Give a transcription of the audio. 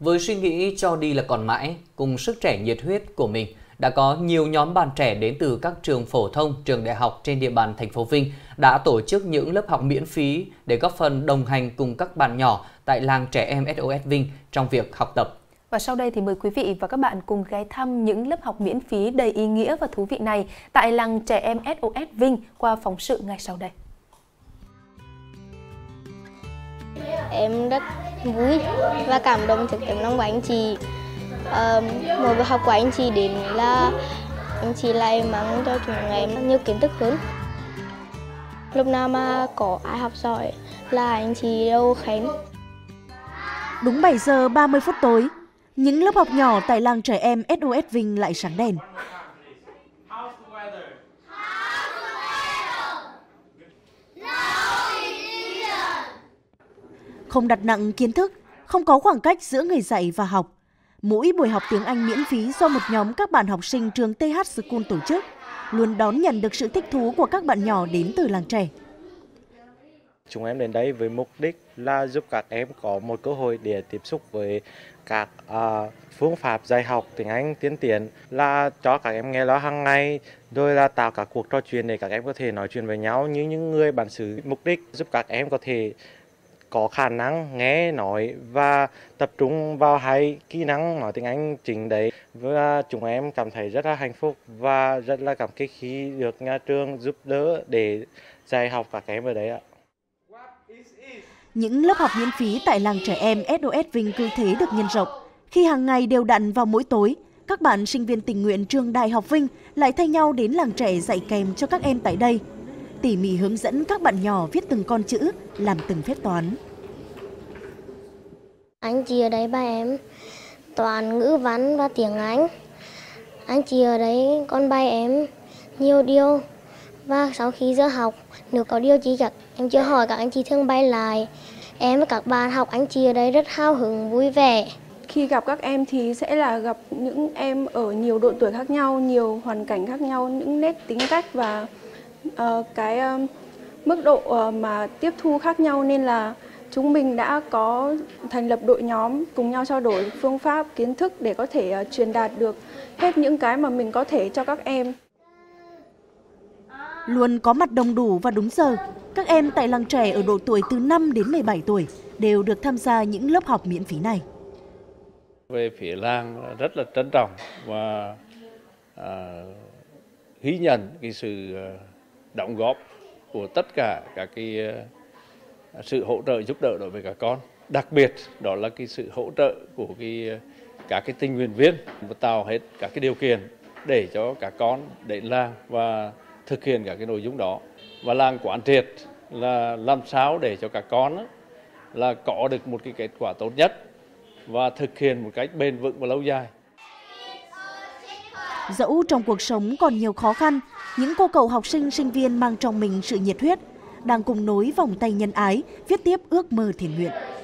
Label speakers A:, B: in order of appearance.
A: Với suy nghĩ cho đi là còn mãi, cùng sức trẻ nhiệt huyết của mình, đã có nhiều nhóm bạn trẻ đến từ các trường phổ thông, trường đại học trên địa bàn thành phố Vinh đã tổ chức những lớp học miễn phí để góp phần đồng hành cùng các bạn nhỏ tại làng trẻ em SOS Vinh trong việc học tập.
B: Và sau đây thì mời quý vị và các bạn cùng ghé thăm những lớp học miễn phí đầy ý nghĩa và thú vị này tại làng trẻ em SOS Vinh qua phóng sự ngay sau đây.
C: Em rất vui và cảm động trước tấm lòng của anh chị. Một buổi học của anh chị đến là anh chị lại mang cho chúng em nhiều kiến thức hơn. Lúc nào mà có ai học giỏi là anh chị đều khen.
D: Đúng 7 giờ 30 phút tối, những lớp học nhỏ tại làng trẻ em SOS Vinh lại sáng đèn. Không đặt nặng kiến thức, không có khoảng cách giữa người dạy và học. Mỗi buổi học tiếng Anh miễn phí do một nhóm các bạn học sinh trường TH School tổ chức luôn đón nhận được sự thích thú của các bạn nhỏ đến từ làng trẻ.
E: Chúng em đến đây với mục đích là giúp các em có một cơ hội để tiếp xúc với các phương pháp dạy học tiếng Anh tiên tiến, là cho các em nghe nói hàng ngày, rồi là tạo các cuộc trò chuyện để các em có thể nói chuyện với nhau như những người bản xứ. Mục đích giúp các em có thể có khả năng nghe, nói và tập trung vào hai kỹ năng nói tiếng Anh chính đấy. Và chúng em cảm thấy rất là hạnh phúc và rất là cảm kích khi được nhà trường giúp đỡ để dạy học các em ở đấy ạ.
D: Những lớp học miễn phí tại làng trẻ em SOS Vinh cứ thế được nhân rộng. Khi hàng ngày đều đặn vào mỗi tối, các bạn sinh viên tình nguyện trường Đại học Vinh lại thay nhau đến làng trẻ dạy kèm cho các em tại đây, tỉ mỉ hướng dẫn các bạn nhỏ viết từng con chữ, làm từng phép toán.
C: Anh chị ở đây ba em toán, ngữ văn và tiếng Anh. Anh chị ở đây con bài em nhiều điều, và sau khi giờ học nếu có điều gì các em chưa hỏi các anh chị thường bay lại. Em và các bạn học anh chị ở đây rất hào hứng, vui vẻ.
F: Khi gặp các em thì sẽ là gặp những em ở nhiều độ tuổi khác nhau, nhiều hoàn cảnh khác nhau, những nét tính cách và mức độ mà tiếp thu khác nhau, nên là chúng mình đã có thành lập đội nhóm cùng nhau trao đổi phương pháp, kiến thức để có thể truyền đạt được hết những cái mà mình có thể cho các em.
D: Luôn có mặt đông đủ và đúng giờ, các em tại làng trẻ ở độ tuổi từ 5 đến 17 tuổi đều được tham gia những lớp học miễn phí này.
G: Về phía làng rất là trân trọng và ghi nhận cái sự đóng góp của tất cả các cái sự hỗ trợ giúp đỡ đối với các con. Đặc biệt đó là cái sự hỗ trợ của các cái tình nguyện viên và tạo hết các cái điều kiện để cho các con đến làng và thực hiện các cái nội dung đó. Và làng quán triệt là làm sao để cho các con là có được một cái kết quả tốt nhất và thực hiện một cách bền vững và lâu dài.
D: Dẫu trong cuộc sống còn nhiều khó khăn, những cô cậu học sinh, sinh viên mang trong mình sự nhiệt huyết, đang cùng nối vòng tay nhân ái, viết tiếp ước mơ thiện nguyện.